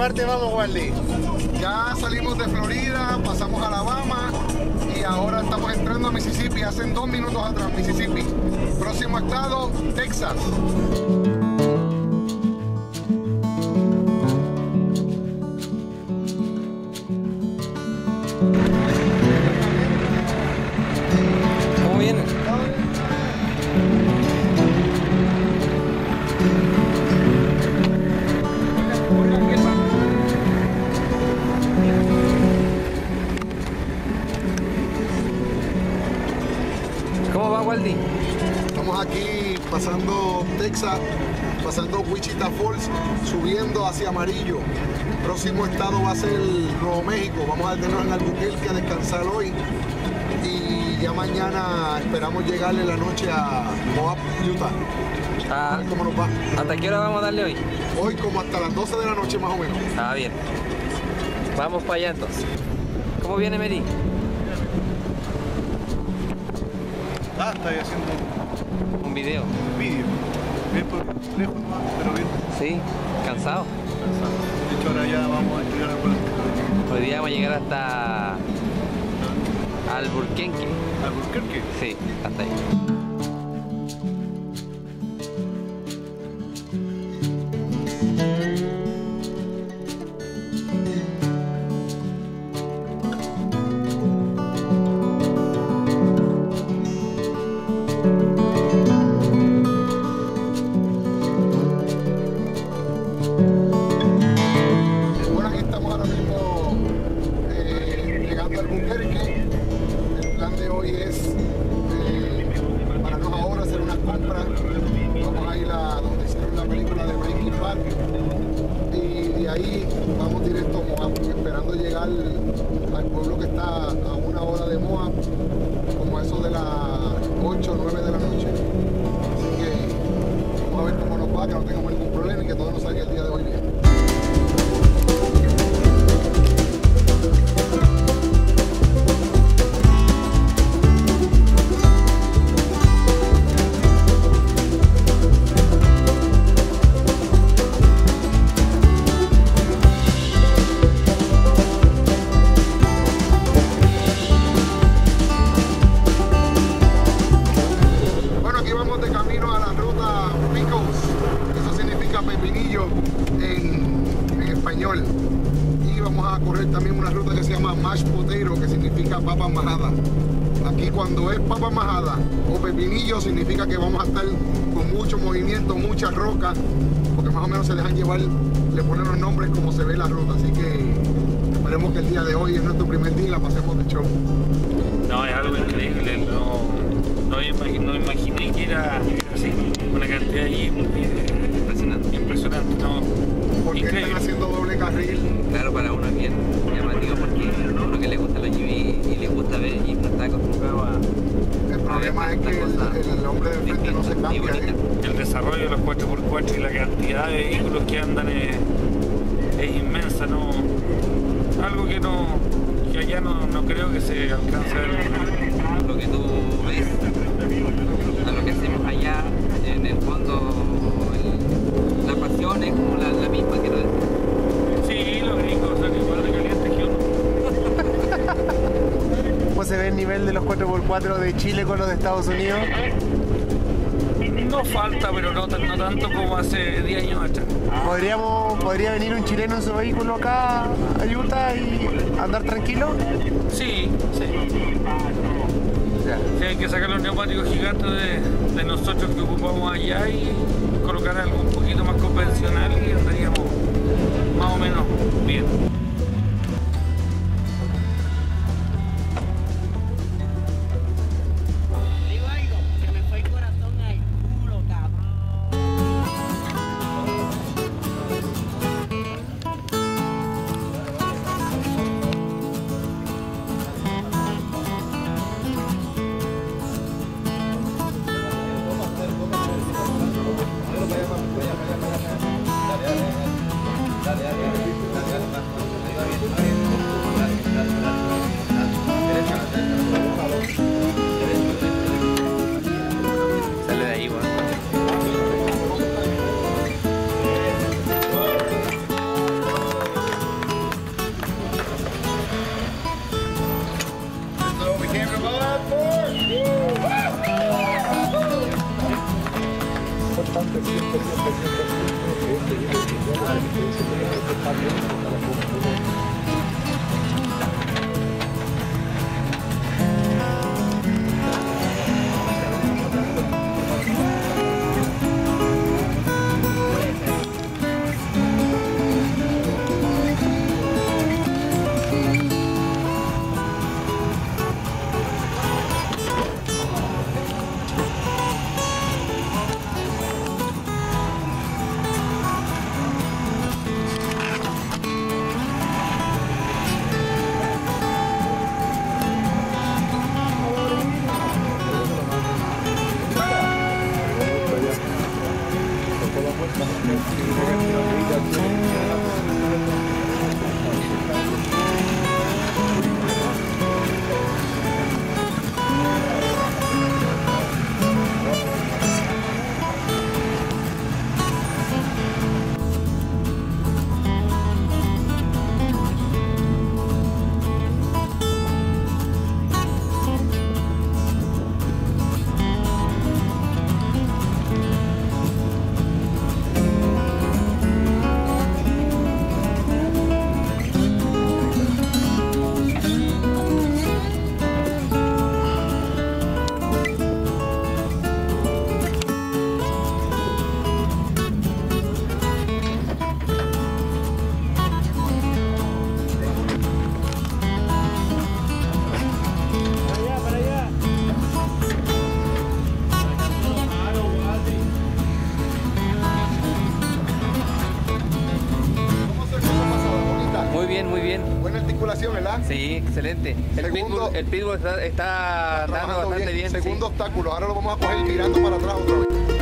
parte vamos, Wally? Ya salimos de Florida, pasamos a Alabama y ahora estamos entrando a Mississippi. Hace 2 minutos atrás, Mississippi. Próximo estado, Texas. ¿Cómo vienen? ¿Cómo va, Waldi? Estamos aquí pasando Texas, pasando Wichita Falls, subiendo hacia Amarillo. Próximo estado va a ser Nuevo México. Vamos a tener en Albuquerque a descansar hoy. Y ya mañana esperamos llegar en la noche a Moab, Utah. A ver cómo nos va. ¿Hasta qué hora vamos a darle hoy? Hoy como hasta las 12 de la noche más o menos. Ah, bien. Vamos para allá entonces. ¿Cómo viene Mary? Estoy haciendo Un video. un vídeo. Bien por lejos, pero bien. Sí, cansado. De hecho, ahora ya vamos a entregar a Puerto. Hoy día vamos a llegar hasta Albuquerque. ¿Albuquerque? Sí, hasta ahí. Bueno, aquí estamos ahora mismo llegando a Albuquerque. El plan de hoy es pararnos ahora, hacer unas compras. Vamos a ir a donde hicieron la película de Breaking Bad. Y de ahí vamos directo a Moab, esperando llegar al pueblo que está a 1 hora de Moab, como eso de las 8 o 9 de la noche. Así que vamos a ver cómo nos va, que no tengamos ningún problema y que todo nos salga el día de hoy bien. Bueno, aquí vamos de camino a la ruta Pickles, eso significa pepinillo en español. Y vamos a correr también una ruta que se llama Mashed Potato, que significa papa majada. Aquí cuando es papa majada o pepinillo significa que vamos a estar con mucho movimiento, mucha roca, porque más o menos se dejan llevar, le ponen los nombres como se ve la ruta. Así que esperemos que el día de hoy es nuestro primer día y la pasemos de show. No, es algo increíble, no imaginé que era así, una cantidad ahí impresionante, ¿no? Porque Increíble. están haciendo doble carril. Claro, para uno es bien llamativo porque uno que le gusta la GV y le gusta ver y no está acostumbrado a... El problema es que el hombre de frente no se cambia. El desarrollo de los 4x4 y la cantidad de vehículos que andan es inmensa, ¿no? Algo que allá no creo que se alcance a ver. Lo que tú ves, a lo que hacemos allá, en el fondo, la pasión es como la misma, quiero decir. Sí, los gringos son igual de calientes que uno. ¿Cómo se ve el nivel de los 4x4 de Chile con los de Estados Unidos? No falta, pero no tanto como hace 10 años atrás. ¿Podría venir un chileno en su vehículo acá a Utah y andar tranquilo? Sí, sí. Ya. Sí, hay que sacar los neumáticos gigantes de nosotros que ocupamos allá y colocar algo un poquito más convencional y andaríamos más o menos bien. Digo algo, se me fue el corazón al culo, cabrón. Dale. Muy bien. Buena articulación, ¿verdad? Sí, excelente. El pitbull está dando bastante bien. Segundo obstáculo, ahora lo vamos a coger mirando para atrás otra vez.